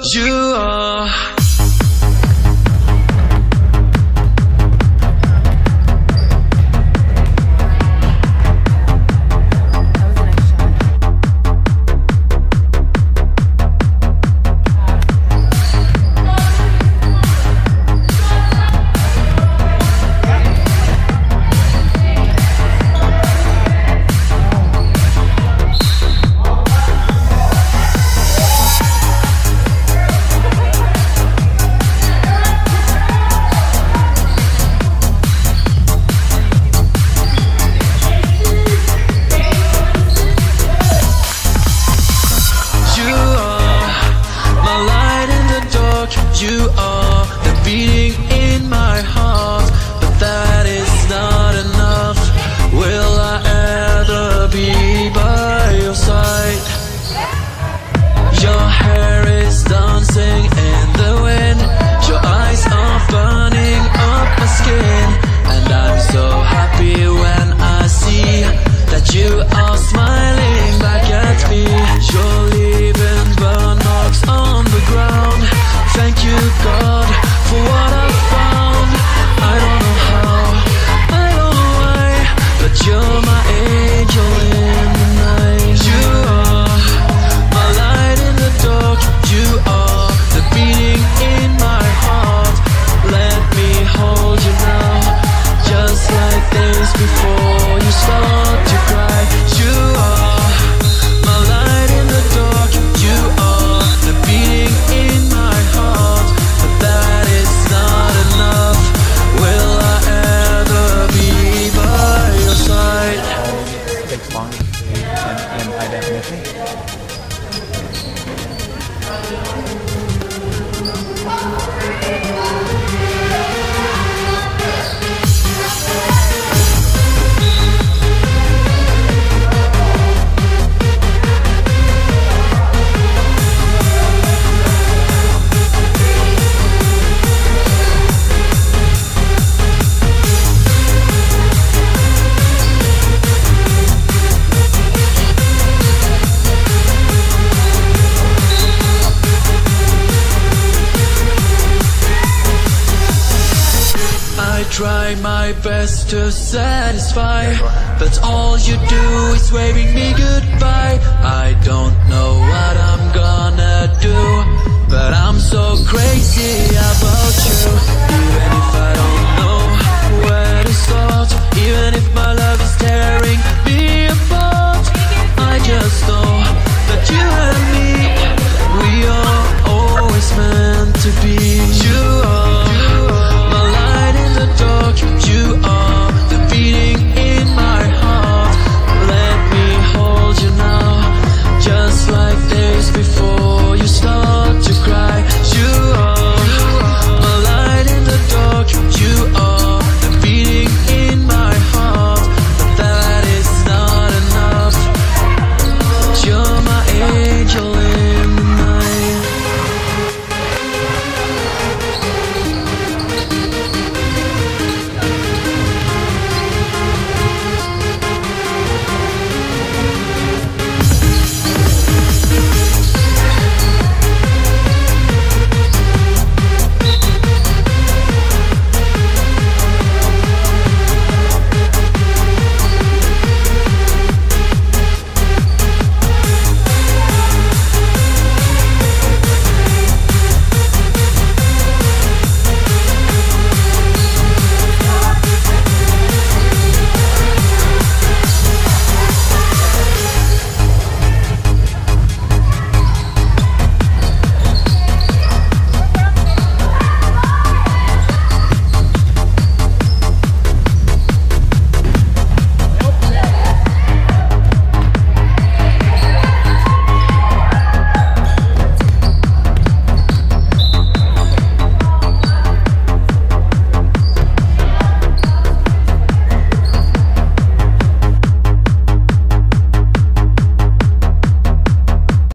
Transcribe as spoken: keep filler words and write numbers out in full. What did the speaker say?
You are. You are the beating in my heart, but that is not enough. Will I ever be by your side? Your hair is dancing in the wind, your eyes are burning up my skin, and I'm so happy when I see that you are smiling back at me. You're leaving burn marks on the ground. Thank you, God, for what I found. I don't know how, I don't know why, but you're my angel in the night. You are my light in the dark. You are the beating in my heart. Let me hold you now, just like this before you start to cry. You are my light in the dark. You are the beating in my heart, but that is not enough. Will I ever be by your side? Takes long and in high definition. Try my best to satisfy, but all you do is waving me goodbye. I don't know why.